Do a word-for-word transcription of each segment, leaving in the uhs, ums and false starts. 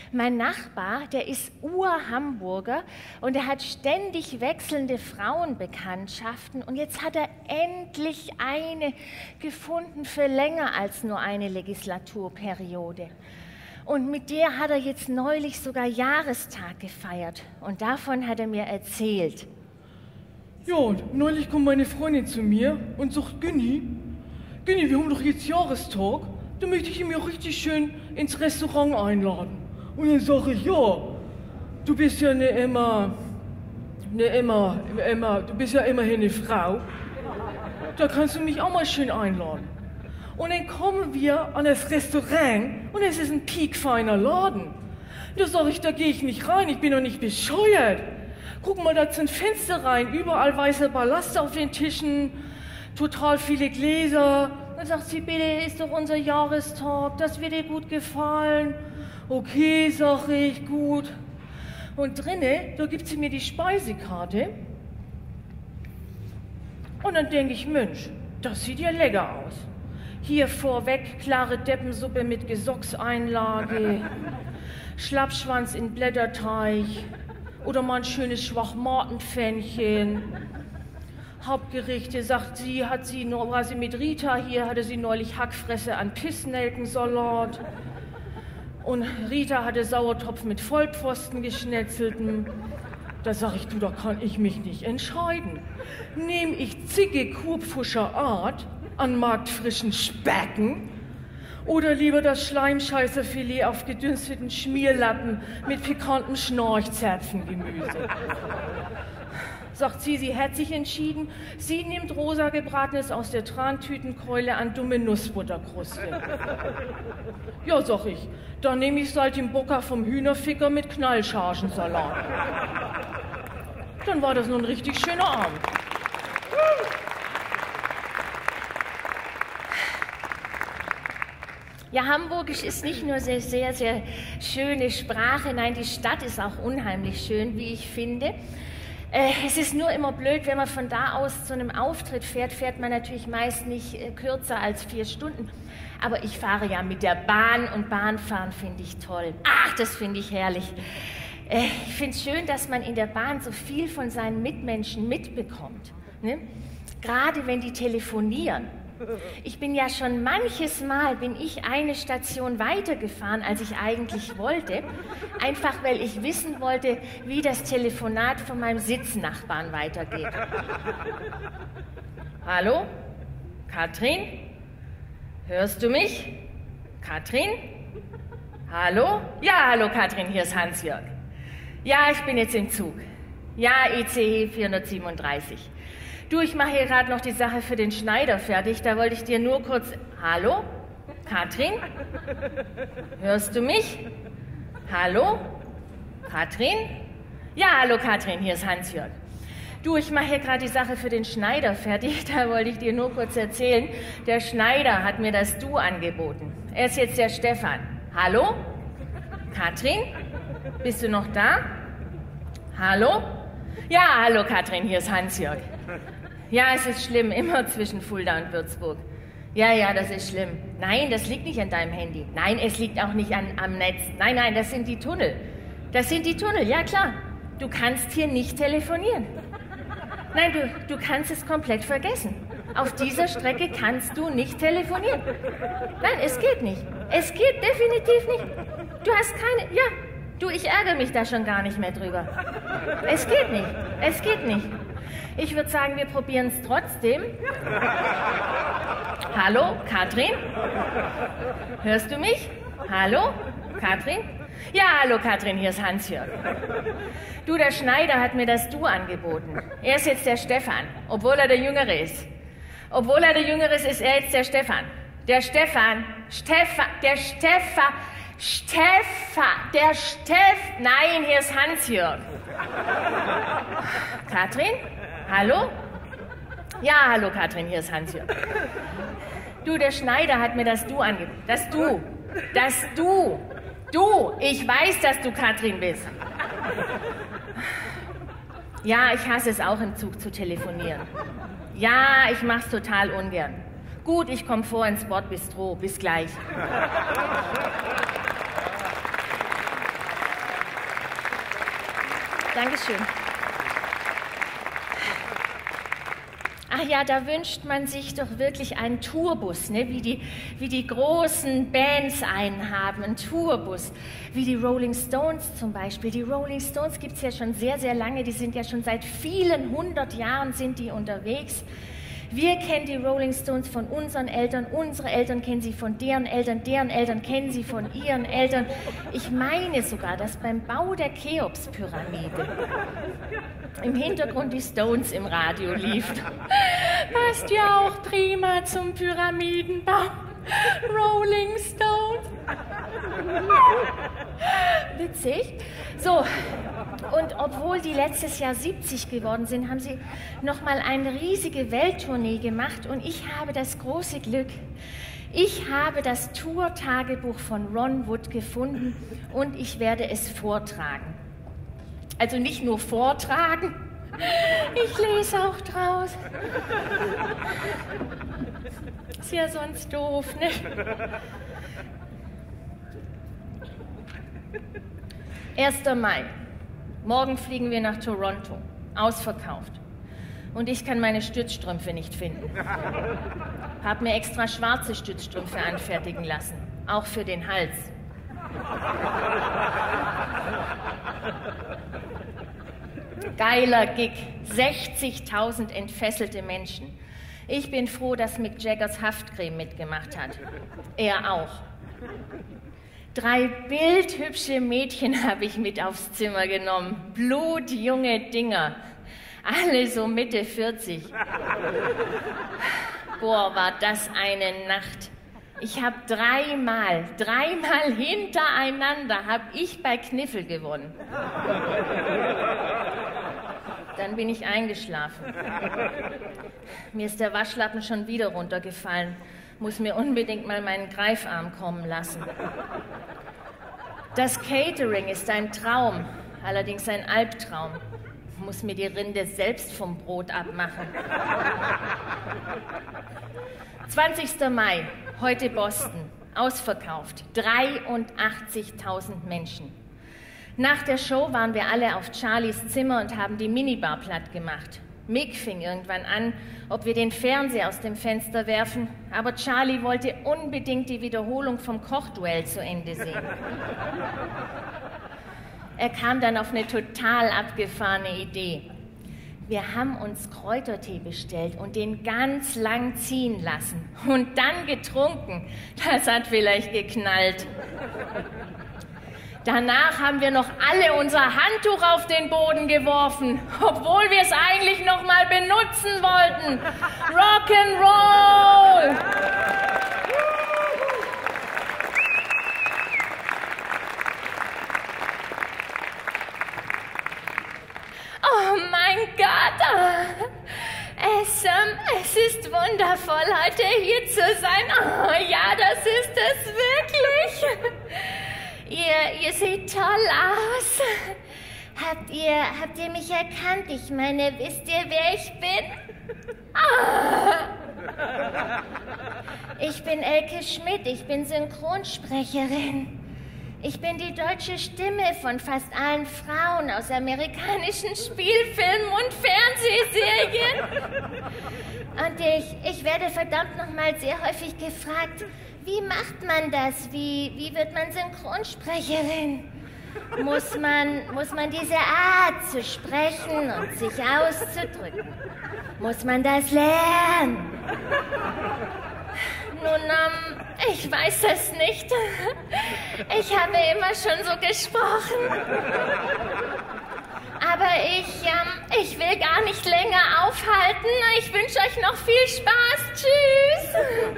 Mein Nachbar, der ist Ur-Hamburger und er hat ständig wechselnde Frauenbekanntschaften und jetzt hat er endlich eine gefunden für länger als nur eine Legislaturperiode. Und mit der hat er jetzt neulich sogar Jahrestag gefeiert und davon hat er mir erzählt. Ja, und neulich kommt meine Freundin zu mir und sagt, Günni, Günni, wir haben doch jetzt Jahrestag, da möchte ich ihn mir auch richtig schön ins Restaurant einladen. Und dann sage ich, ja, du bist ja eine Emma, eine Emma, Emma, du bist ja immerhin eine Frau, da kannst du mich auch mal schön einladen. Und dann kommen wir an das Restaurant und es ist ein piekfeiner Laden. Da sage ich, da gehe ich nicht rein, ich bin doch nicht bescheuert. Guck mal, da sind Fenster rein, überall weiße Ballast auf den Tischen, total viele Gläser. Dann sagt sie, bitte, ist doch unser Jahrestag, das wird dir gut gefallen. Okay, sag ich, gut. Und drinnen, da gibt sie mir die Speisekarte. Und dann denke ich, Mensch, das sieht ja lecker aus. Hier vorweg klare Deppensuppe mit Gesockseinlage, Schlappschwanz in Blätterteig oder mal ein schönes Schwachmatenpfännchen. Hauptgerichte, sagt sie, hat sie, nur war sie mit Rita hier, hatte sie neulich Hackfresse an Pissnelkensalat. Und Rita hatte Sauertopf mit Vollpfosten geschnetzelten. Da sag ich, du, da kann ich mich nicht entscheiden. Nehm ich zicke Kurpfuscher Art an marktfrischen Specken oder lieber das Schleimscheißerfilet auf gedünsteten Schmierlappen mit pikantem Schnorchzapfengemüse? Sagt sie, sie hat sich entschieden, sie nimmt rosa Gebratenes aus der Trantütenkeule an dumme Nussbutterkruste. Ja, sag ich, dann nehme ich Saltimbocca vom Hühnerficker mit Knallchargensalat. Dann war das nun ein richtig schöner Abend. Ja, Hamburgisch ist nicht nur sehr, sehr, sehr schöne Sprache, nein, die Stadt ist auch unheimlich schön, wie ich finde. Äh, es ist nur immer blöd, wenn man von da aus zu einem Auftritt fährt, fährt man natürlich meist nicht äh, kürzer als vier Stunden. Aber ich fahre ja mit der Bahn und Bahnfahren finde ich toll. Ach, das finde ich herrlich. Äh, ich finde es schön, dass man in der Bahn so viel von seinen Mitmenschen mitbekommt. Ne? Gerade wenn die telefonieren. Ich bin ja schon manches Mal, bin ich eine Station weitergefahren, als ich eigentlich wollte, einfach weil ich wissen wollte, wie das Telefonat von meinem Sitznachbarn weitergeht. Hallo? Katrin? Hörst du mich? Katrin? Hallo? Ja, hallo Katrin, hier ist Hans-Jörg. Ja, ich bin jetzt im Zug. Ja, I C E vierhundertsiebenunddreißig. Du, ich mache hier gerade noch die Sache für den Schneider fertig. Da wollte ich dir nur kurz... Hallo? Katrin? Hörst du mich? Hallo? Katrin? Ja, hallo Katrin, hier ist Hans-Jörg. Du, ich mache hier gerade die Sache für den Schneider fertig. Da wollte ich dir nur kurz erzählen. Der Schneider hat mir das Du angeboten. Er ist jetzt der Stefan. Hallo? Katrin? Bist du noch da? Hallo? Ja, hallo Katrin, hier ist Hans-Jörg. Ja, es ist schlimm, immer zwischen Fulda und Würzburg. Ja, ja, das ist schlimm. Nein, das liegt nicht an deinem Handy. Nein, es liegt auch nicht an, am Netz. Nein, nein, das sind die Tunnel. Das sind die Tunnel, ja klar. Du kannst hier nicht telefonieren. Nein, du, du kannst es komplett vergessen. Auf dieser Strecke kannst du nicht telefonieren. Nein, es geht nicht. Es geht definitiv nicht. Du hast keine... Ja, du, ich ärgere mich da schon gar nicht mehr drüber. Es geht nicht. Es geht nicht. Ich würde sagen, wir probieren es trotzdem. Hallo, Katrin? Hörst du mich? Hallo, Katrin? Ja, hallo Katrin, hier ist Hans-Jörg. Du, der Schneider hat mir das Du angeboten. Er ist jetzt der Stefan, obwohl er der Jüngere ist. Obwohl er der Jüngere ist, ist er jetzt der Stefan. Der Stefan, Stefan, der Stefan, Stefan, der Steff... Nein, hier ist Hans-Jörg. Katrin? Hallo? Ja, hallo Katrin, hier ist Hans-Jörg. Du, der Schneider hat mir das Du angeboten. Das Du. Das Du. Du. Ich weiß, dass du Katrin bist. Ja, ich hasse es auch im Zug zu telefonieren. Ja, ich mach's total ungern. Gut, ich komme vor ins Bordbistro. Bis gleich. Dankeschön. Ach ja, da wünscht man sich doch wirklich einen Tourbus, ne? wie, die, wie die großen Bands einen haben, einen Tourbus, wie die Rolling Stones zum Beispiel. Die Rolling Stones gibt es ja schon sehr, sehr lange, die sind ja schon seit vielen hundert Jahren sind die unterwegs. Wir kennen die Rolling Stones von unseren Eltern, unsere Eltern kennen sie von deren Eltern, deren Eltern kennen sie von ihren Eltern. Ich meine sogar, dass beim Bau der Cheops-Pyramide im Hintergrund die Stones im Radio liefen. Passt ja auch prima zum Pyramidenbau. Rolling Stones. Witzig. So, und obwohl die letztes Jahr siebzig geworden sind, haben sie nochmal eine riesige Welttournee gemacht und ich habe das große Glück, ich habe das Tour-Tagebuch von Ron Wood gefunden und ich werde es vortragen. Also nicht nur vortragen, ich lese auch draus. Ist ja sonst doof, ne? erster Mai. Morgen fliegen wir nach Toronto. Ausverkauft. Und ich kann meine Stützstrümpfe nicht finden. Hab mir extra schwarze Stützstrümpfe anfertigen lassen. Auch für den Hals. Geiler Gig. sechzigtausend entfesselte Menschen. Ich bin froh, dass Mick Jaggers Haftcreme mitgemacht hat. Er auch. Drei bildhübsche Mädchen habe ich mit aufs Zimmer genommen. Blutjunge Dinger. Alle so Mitte vierzig. Boah, war das eine Nacht. Ich habe dreimal, dreimal hintereinander habe ich bei Kniffel gewonnen. Dann bin ich eingeschlafen. Mir ist der Waschlappen schon wieder runtergefallen. Muss mir unbedingt mal meinen Greifarm kommen lassen. Das Catering ist ein Traum, allerdings ein Albtraum. Muss mir die Rinde selbst vom Brot abmachen. zwanzigster Mai, heute Boston, ausverkauft, dreiundachtzigtausend Menschen. Nach der Show waren wir alle auf Charlies Zimmer und haben die Minibar platt gemacht. Mick fing irgendwann an, ob wir den Fernseher aus dem Fenster werfen, aber Charlie wollte unbedingt die Wiederholung vom Kochduell zu Ende sehen. Er kam dann auf eine total abgefahrene Idee. Wir haben uns Kräutertee bestellt und den ganz lang ziehen lassen und dann getrunken. Das hat vielleicht geknallt. Danach haben wir noch alle unser Handtuch auf den Boden geworfen, obwohl wir es eigentlich noch mal benutzen wollten. Rock'n'Roll! Oh mein Gott! Es, ähm, es ist wundervoll, heute hier zu sein. Oh ja, das ist es wirklich. Ihr, ihr seht toll aus. Habt ihr, habt ihr mich erkannt? Ich meine, wisst ihr, wer ich bin? Ah. Ich bin Elke Schmidt, ich bin Synchronsprecherin. Ich bin die deutsche Stimme von fast allen Frauen aus amerikanischen Spielfilmen und Fernsehserien. Und ich, ich werde verdammt nochmal sehr häufig gefragt, wie macht man das? Wie, wie wird man Synchronsprecherin? Muss man, muss man diese Art zu sprechen und sich auszudrücken? Muss man das lernen? Nun, ähm, ich weiß es nicht. Ich habe immer schon so gesprochen. Aber ich, ähm, ich will gar nicht länger aufhalten. Ich wünsche euch noch viel Spaß. Tschüss.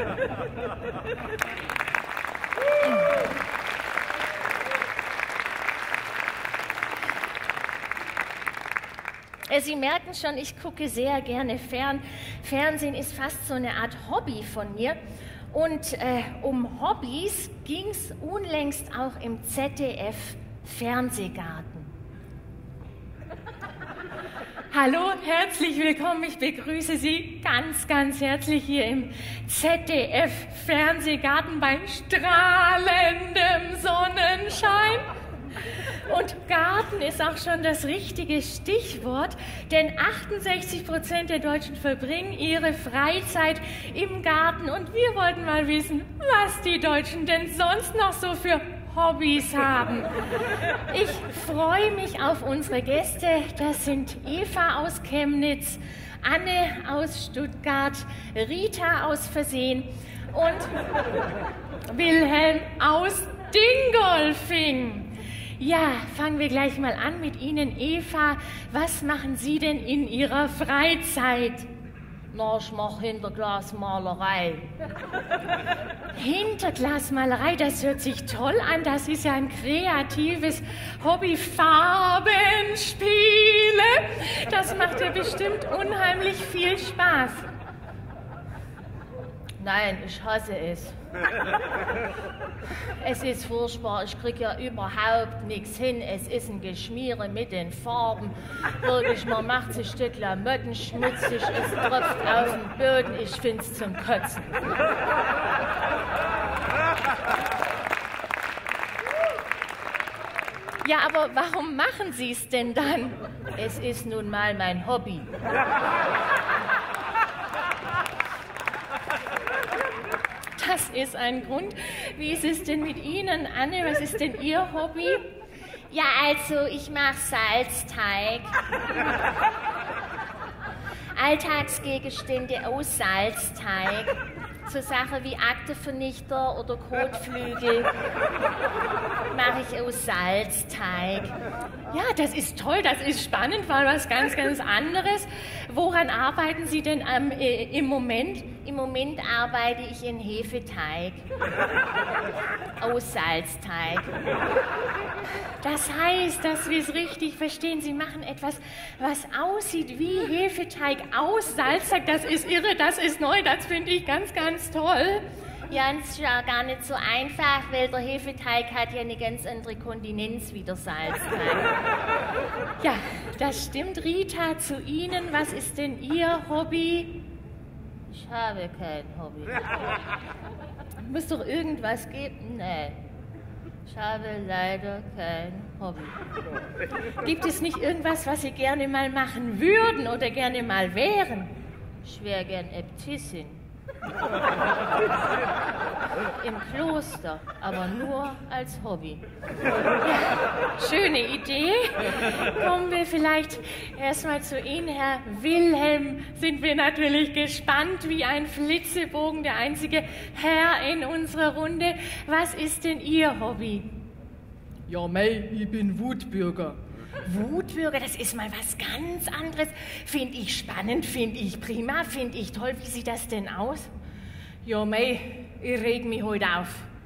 Sie merken schon, ich gucke sehr gerne fern. Fernsehen ist fast so eine Art Hobby von mir. Und äh, um Hobbys ging es unlängst auch im Z D F Fernsehgarten. Hallo, herzlich willkommen. Ich begrüße Sie ganz, ganz herzlich hier im Z D F Fernsehgarten bei strahlendem Sonnenschein. Und Garten Garten ist auch schon das richtige Stichwort, denn achtundsechzig Prozent der Deutschen verbringen ihre Freizeit im Garten. Und wir wollten mal wissen, was die Deutschen denn sonst noch so für Hobbys haben. Ich freue mich auf unsere Gäste. Das sind Eva aus Chemnitz, Anne aus Stuttgart, Rita aus Versehen und Wilhelm aus Dingolfing. Ja, fangen wir gleich mal an mit Ihnen, Eva. Was machen Sie denn in Ihrer Freizeit? Na, ich mache Hinterglasmalerei. Hinterglasmalerei, das hört sich toll an. Das ist ja ein kreatives Hobby. Farbenspiele. Das macht ja bestimmt unheimlich viel Spaß. Nein, ich hasse es. Es ist furchtbar, ich kriege ja überhaupt nichts hin. Es ist ein Geschmiere mit den Farben. Wirklich, man macht sich die Klamotten schmutzig, es tropft auf den Boden. Ich find's zum Kotzen. Ja, aber warum machen Sie es denn dann? Es ist nun mal mein Hobby. Das ist ein Grund. Wie ist es denn mit Ihnen, Anne? Was ist denn Ihr Hobby? Ja, also ich mache Salzteig. Alltagsgegenstände aus Salzteig. So Sachen wie Aktenvernichter oder Kotflügel mache ich aus Salzteig. Ja, das ist toll, das ist spannend, mal was ganz, ganz anderes. Woran arbeiten Sie denn ähm, äh, im Moment? Im Moment arbeite ich in Hefeteig. Aus Salzteig. Das heißt, dass wir es richtig verstehen, Sie machen etwas, was aussieht wie Hefeteig aus Salzteig. Das ist irre, das ist neu, das finde ich ganz, ganz toll. Ja, und es ist ja gar nicht so einfach, weil der Hefeteig hat ja eine ganz andere Kontinenz wie der Salzteig. Ja, das stimmt. Rita, zu Ihnen, was ist denn Ihr Hobby? Ich habe kein Hobby. Muss doch irgendwas geben? Nee, ich habe leider kein Hobby. Gibt es nicht irgendwas, was Sie gerne mal machen würden oder gerne mal wären? Ich wäre gern Äbtissin. Im Kloster, aber nur als Hobby. Ja, schöne Idee. Kommen wir vielleicht erstmal zu Ihnen, Herr Wilhelm. Sind wir natürlich gespannt wie ein Flitzebogen, der einzige Herr in unserer Runde. Was ist denn Ihr Hobby? Ja, mei, ich bin Wutbürger. Wutbürger, das ist mal was ganz anderes. Finde ich spannend, finde ich prima, finde ich toll. Wie sieht das denn aus? Ja, mei, ich reg mich heute auf.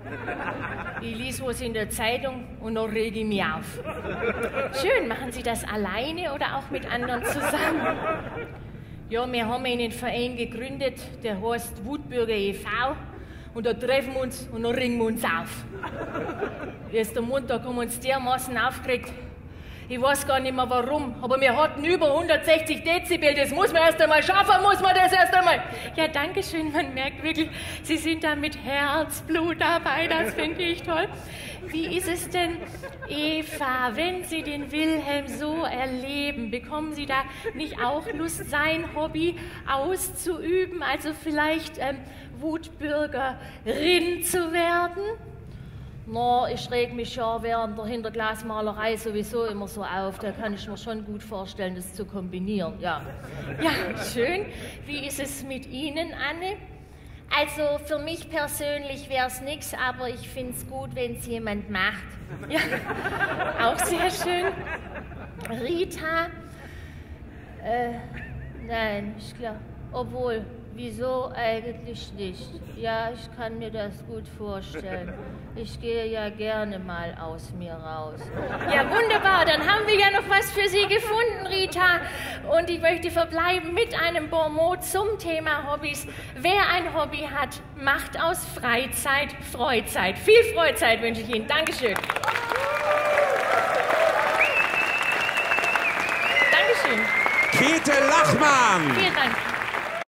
Ich lese was in der Zeitung und dann rege ich mich auf. Schön, machen Sie das alleine oder auch mit anderen zusammen? Ja, wir haben einen Verein gegründet, der heißt Wutbürger e V Und da treffen wir uns und dann regen wir uns auf. Erst am Montag haben wir uns dermaßen aufgeregt. Ich weiß gar nicht mehr warum, aber wir hatten über hundertsechzig Dezibel. Das muss man erst einmal schaffen, muss man das erst einmal. Ja, danke schön. Man merkt wirklich, Sie sind da mit Herzblut dabei. Das finde ich toll. Wie ist es denn, Eva, wenn Sie den Wilhelm so erleben, bekommen Sie da nicht auch Lust, sein Hobby auszuüben? Also vielleicht ähm, Wutbürgerin zu werden? Na, ich reg mich ja während der Hinterglasmalerei sowieso immer so auf. Da kann ich mir schon gut vorstellen, das zu kombinieren, ja. Ja, schön. Wie ist es mit Ihnen, Anne? Also für mich persönlich wäre es nichts, aber ich finde es gut, wenn es jemand macht. Ja, auch sehr schön. Rita? Äh, nein, ich glaube, obwohl, wieso eigentlich nicht? Ja, ich kann mir das gut vorstellen. Ich gehe ja gerne mal aus mir raus. Ja, wunderbar. Dann haben wir ja noch was für Sie gefunden, Rita. Und ich möchte verbleiben mit einem Bonmot zum Thema Hobbys. Wer ein Hobby hat, macht aus Freizeit Freizeit. Viel Freizeit wünsche ich Ihnen. Dankeschön. Dankeschön. Käthe Lachmann. Vielen Dank.